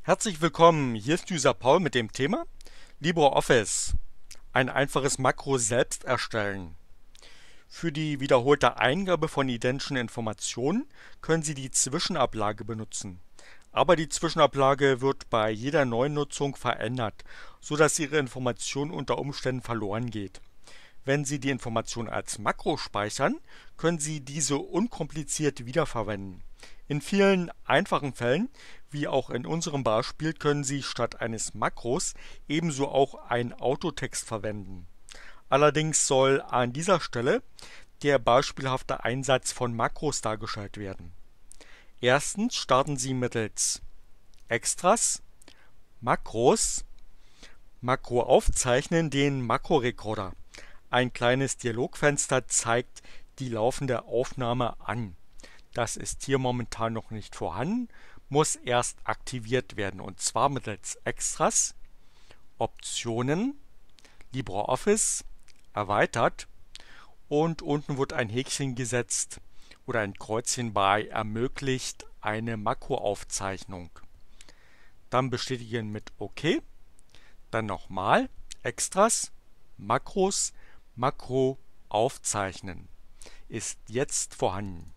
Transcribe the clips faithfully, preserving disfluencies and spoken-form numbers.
Herzlich willkommen, hier ist User Paul mit dem Thema LibreOffice. Ein einfaches Makro selbst erstellen. Für die wiederholte Eingabe von identischen Informationen können Sie die Zwischenablage benutzen. Aber die Zwischenablage wird bei jeder neuen Nutzung verändert, sodass Ihre Information unter Umständen verloren geht. Wenn Sie die Information als Makro speichern, können Sie diese unkompliziert wiederverwenden. In vielen einfachen Fällen, wie auch in unserem Beispiel, können Sie statt eines Makros ebenso auch einen Autotext verwenden. Allerdings soll an dieser Stelle der beispielhafte Einsatz von Makros dargestellt werden. Erstens starten Sie mittels Extras, Makros, Makro aufzeichnen den Makrorekorder. Ein kleines Dialogfenster zeigt die laufende Aufnahme an. Das ist hier momentan noch nicht vorhanden, muss erst aktiviert werden, und zwar mittels Extras, Optionen, LibreOffice, erweitert, und unten wird ein Häkchen gesetzt oder ein Kreuzchen bei ermöglicht eine Makroaufzeichnung. Dann bestätigen mit OK, dann nochmal Extras, Makros, Makro aufzeichnen. Ist jetzt vorhanden.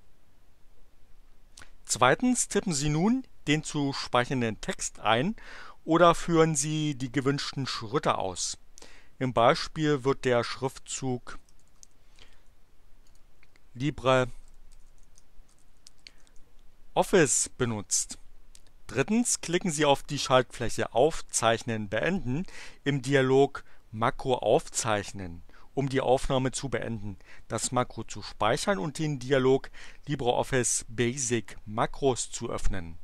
Zweitens tippen Sie nun den zu speichernden Text ein oder führen Sie die gewünschten Schritte aus. Im Beispiel wird der Schriftzug LibreOffice benutzt. Drittens klicken Sie auf die Schaltfläche Aufzeichnen beenden im Dialog Makro aufzeichnen, um die Aufnahme zu beenden, das Makro zu speichern und den Dialog LibreOffice Basic Makros zu öffnen.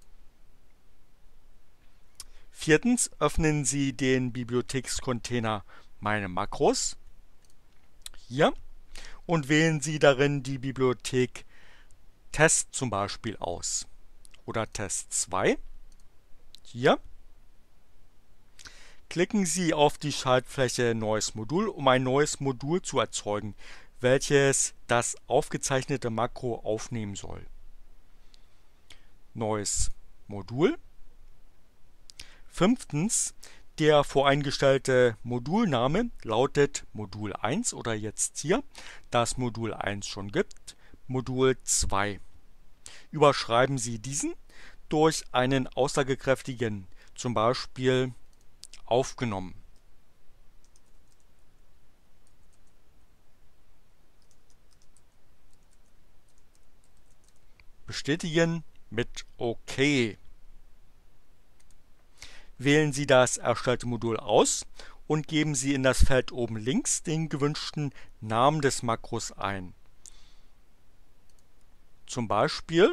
Viertens öffnen Sie den Bibliothekscontainer Meine Makros hier und wählen Sie darin die Bibliothek Test zum Beispiel aus oder Test zwei hier. Klicken Sie auf die Schaltfläche Neues Modul, um ein neues Modul zu erzeugen, welches das aufgezeichnete Makro aufnehmen soll. Neues Modul. Fünftens, der voreingestellte Modulname lautet Modul eins oder jetzt hier, da es Modul eins schon gibt, Modul zwei. Überschreiben Sie diesen durch einen aussagekräftigen, zum Beispiel aufgenommen. Bestätigen mit OK. Wählen Sie das erstellte Modul aus und geben Sie in das Feld oben links den gewünschten Namen des Makros ein. Zum Beispiel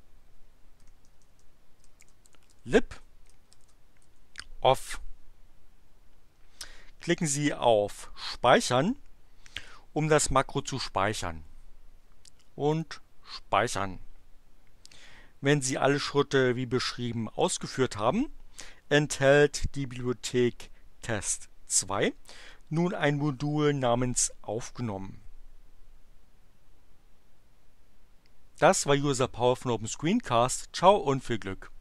LibOff. Klicken Sie auf Speichern, um das Makro zu speichern. Und Speichern. Wenn Sie alle Schritte wie beschrieben ausgeführt haben, enthält die Bibliothek Test zwei nun ein Modul namens Aufgenommen. Das war User Paul von Open Screencast. Ciao und viel Glück!